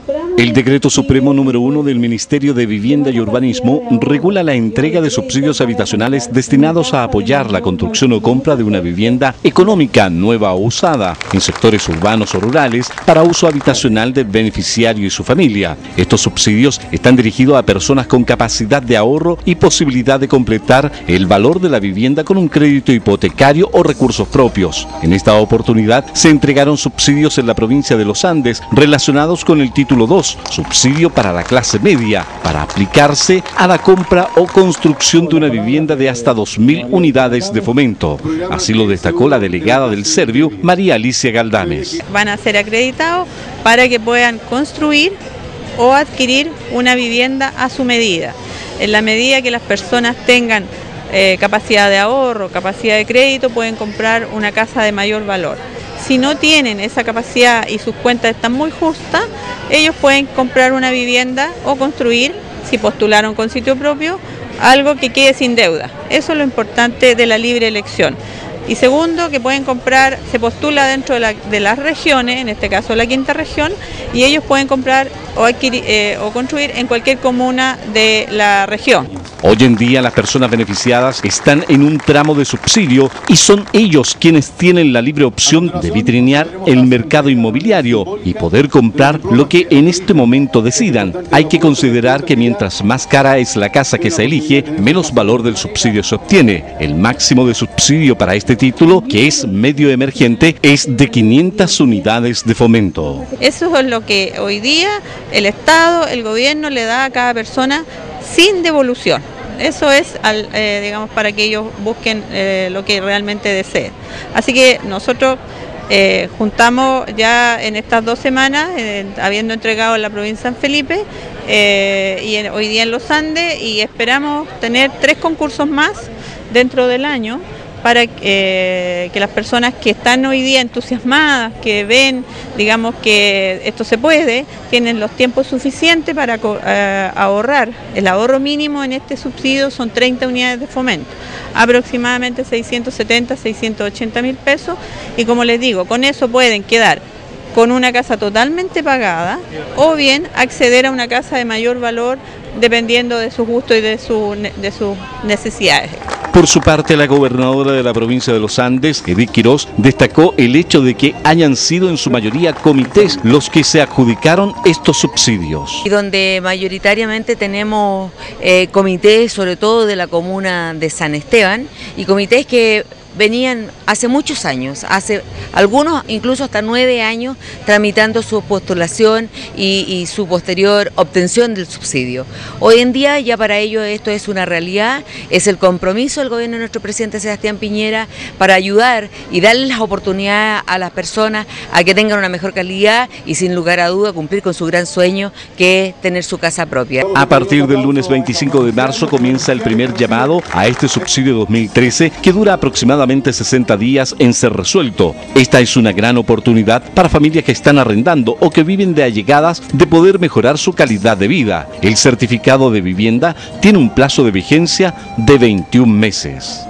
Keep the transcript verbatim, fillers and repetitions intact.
El Decreto Supremo número uno del Ministerio de Vivienda y Urbanismo regula la entrega de subsidios habitacionales destinados a apoyar la construcción o compra de una vivienda económica, nueva o usada, en sectores urbanos o rurales, para uso habitacional del beneficiario y su familia. Estos subsidios están dirigidos a personas con capacidad de ahorro y posibilidad de completar el valor de la vivienda con un crédito hipotecario o recursos propios. En esta oportunidad se entregaron subsidios en la provincia de Los Andes relacionados con el título dos, subsidio para la clase media, para aplicarse a la compra o construcción de una vivienda de hasta dos mil unidades de fomento. Así lo destacó la delegada del Serviu, María Alicia Galdames. Van a ser acreditados para que puedan construir o adquirir una vivienda a su medida. En la medida que las personas tengan eh, capacidad de ahorro, capacidad de crédito, pueden comprar una casa de mayor valor. Si no tienen esa capacidad y sus cuentas están muy justas, ellos pueden comprar una vivienda o construir, si postularon con sitio propio, algo que quede sin deuda. Eso es lo importante de la libre elección. Y segundo, que pueden comprar, se postula dentro de, la, de las regiones, en este caso la quinta región, y ellos pueden comprar o, adquirir, eh, o construir en cualquier comuna de la región. Hoy en día las personas beneficiadas están en un tramo de subsidio y son ellos quienes tienen la libre opción de vitrinear el mercado inmobiliario y poder comprar lo que en este momento decidan. Hay que considerar que mientras más cara es la casa que se elige, menos valor del subsidio se obtiene. El máximo de subsidio para este título, que es medio emergente, es de quinientas unidades de fomento. Eso es lo que hoy día el Estado, el gobierno le da a cada persona sin devolución. Eso es, al, eh, digamos, para que ellos busquen eh, lo que realmente deseen. Así que nosotros eh, juntamos ya en estas dos semanas, eh, habiendo entregado en la provincia de San Felipe eh, y en, hoy día en Los Andes, y esperamos tener tres concursos más dentro del año, para eh, que las personas que están hoy día entusiasmadas, que ven, digamos, que esto se puede, tienen los tiempos suficientes para eh, ahorrar. El ahorro mínimo en este subsidio son treinta unidades de fomento, aproximadamente seiscientos setenta, seiscientos ochenta mil pesos, y como les digo, con eso pueden quedar con una casa totalmente pagada o bien acceder a una casa de mayor valor dependiendo de su gusto y de, su, de sus necesidades. Por su parte, la gobernadora de la provincia de Los Andes, Edith Quirós, destacó el hecho de que hayan sido en su mayoría comités los que se adjudicaron estos subsidios. Y donde mayoritariamente tenemos eh, comités, sobre todo de la comuna de San Esteban, y comités que venían hace muchos años, hace algunos incluso hasta nueve años, tramitando su postulación y, y su posterior obtención del subsidio. Hoy en día ya para ello esto es una realidad, es el compromiso del gobierno de nuestro presidente Sebastián Piñera para ayudar y darle las oportunidades a las personas a que tengan una mejor calidad y sin lugar a duda cumplir con su gran sueño, que es tener su casa propia. A partir del lunes veinticinco de marzo comienza el primer llamado a este subsidio dos mil trece, que dura aproximadamente sesenta días en ser resuelto. Esta es una gran oportunidad para familias que están arrendando o que viven de allegadas de poder mejorar su calidad de vida. El certificado de vivienda tiene un plazo de vigencia de veintiún meses.